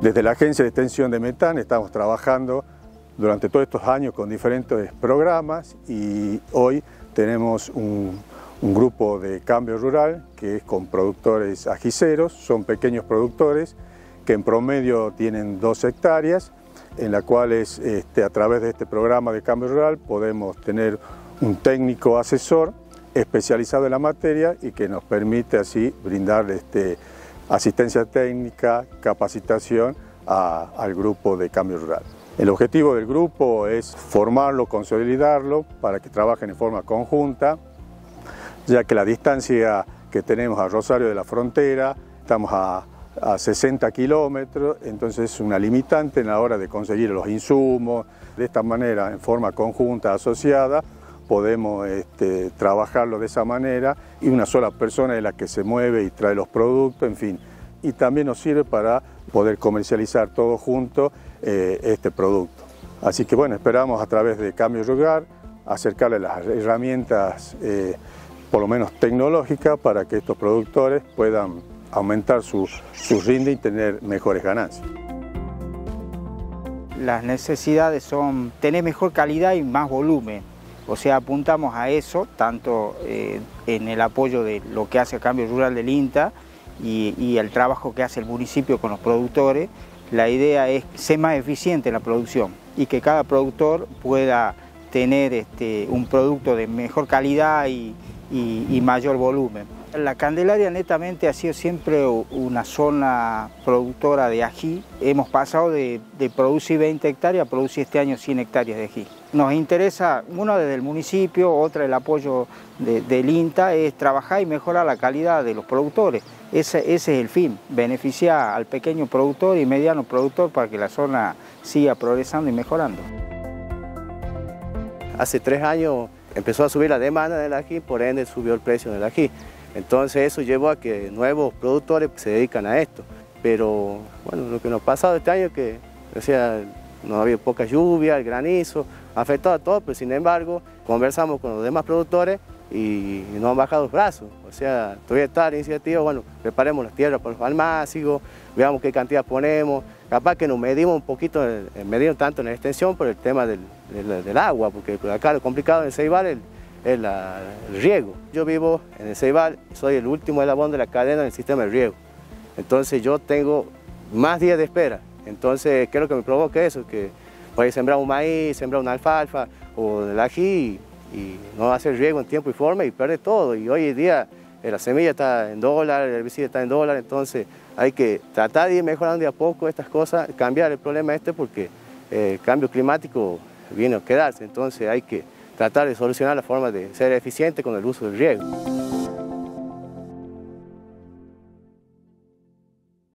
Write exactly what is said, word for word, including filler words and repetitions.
Desde la Agencia de Extensión de Metán estamos trabajando durante todos estos años con diferentes programas y hoy tenemos un, un grupo de cambio rural que es con productores ajiceros, son pequeños productores que en promedio tienen dos hectáreas, en la cual es, este, a través de este programa de cambio rural podemos tener un técnico asesor especializado en la materia y que nos permite así brindar este, asistencia técnica, capacitación a, al grupo de cambio rural. El objetivo del grupo es formarlo, consolidarlo para que trabajen en forma conjunta, ya que la distancia que tenemos a Rosario de la Frontera, estamos a, a sesenta kilómetros, entonces es una limitante en la hora de conseguir los insumos. De esta manera, en forma conjunta, asociada, podemos este, trabajarlo de esa manera y una sola persona es la que se mueve y trae los productos, en fin. Y también nos sirve para poder comercializar todo junto eh, este producto. Así que bueno, esperamos a través de Cambio Rural acercarle las herramientas, eh, por lo menos tecnológicas, para que estos productores puedan aumentar su, su rinde y tener mejores ganancias. Las necesidades son tener mejor calidad y más volumen. O sea, apuntamos a eso, tanto eh, en el apoyo de lo que hace el Cambio Rural del INTA y, y el trabajo que hace el municipio con los productores. La idea es ser más eficiente en la producción y que cada productor pueda tener este, un producto de mejor calidad y, y, y mayor volumen. La Candelaria netamente ha sido siempre una zona productora de ají. Hemos pasado de, de producir veinte hectáreas a producir este año cien hectáreas de ají. Nos interesa, uno desde el municipio, otra el apoyo de, del INTA, es trabajar y mejorar la calidad de los productores. Ese, ese es el fin, beneficiar al pequeño productor y mediano productor para que la zona siga progresando y mejorando. Hace tres años empezó a subir la demanda del ají, por ende subió el precio del ají. Entonces eso llevó a que nuevos productores se dedican a esto. Pero bueno, lo que nos ha pasado este año es que, o sea, no había poca lluvia, el granizo, ha afectado a todo, pero sin embargo conversamos con los demás productores y no han bajado los brazos. O sea, todavía está la iniciativa, bueno, preparemos las tierras para los almácigos, veamos qué cantidad ponemos. Capaz que nos medimos un poquito, medimos tanto en la extensión por el tema del, del, del agua, porque acá lo complicado en el Ceibal es el, es la, el riego. Yo vivo en el Ceibal, soy el último eslabón de la cadena del sistema de riego. Entonces yo tengo más días de espera. Entonces, ¿qué es lo que me provoca eso? Que voy a sembrar un maíz, sembrar una alfalfa o el ají y, y no hacer riego en tiempo y forma y perder todo. Y hoy en día eh, la semilla está en dólar, el herbicida está en dólar, entonces hay que tratar de ir mejorando de a poco estas cosas, cambiar el problema este porque eh, el cambio climático viene a quedarse, entonces hay que tratar de solucionar la forma de ser eficiente con el uso del riego.